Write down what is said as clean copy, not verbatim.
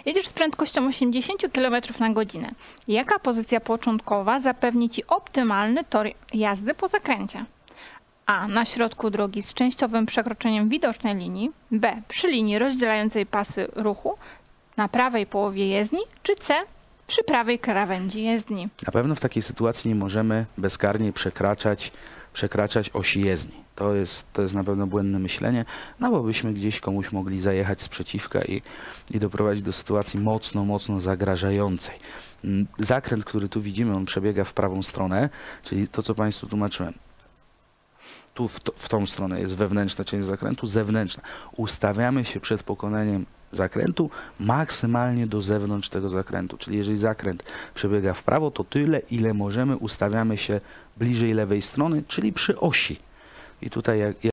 Jedziesz z prędkością 80 km na godzinę. Jaka pozycja początkowa zapewni Ci optymalny tor jazdy po zakręcie? A. Na środku drogi z częściowym przekroczeniem widocznej linii. B. Przy linii rozdzielającej pasy ruchu na prawej połowie jezdni. Czy C. Przy prawej krawędzi jezdni. Na pewno w takiej sytuacji nie możemy bezkarnie przekraczać osi jezdni. To jest na pewno błędne myślenie, no bo byśmy gdzieś komuś mogli zajechać z przeciwka i doprowadzić do sytuacji mocno zagrażającej. Zakręt, który tu widzimy, on przebiega w prawą stronę, czyli to, co Państwu tłumaczyłem. Tu w tą stronę jest wewnętrzna część zakrętu, zewnętrzna. Ustawiamy się przed pokonaniem zakrętu maksymalnie do zewnątrz tego zakrętu. Czyli jeżeli zakręt przebiega w prawo, to tyle, ile możemy, ustawiamy się bliżej lewej strony, czyli przy osi. I tutaj